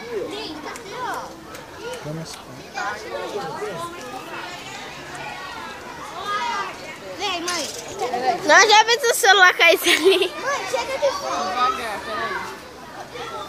Vem, mãe. Nós já vimos o celular cair ali. Mãe, chega aqui fora. Devagar, peraí.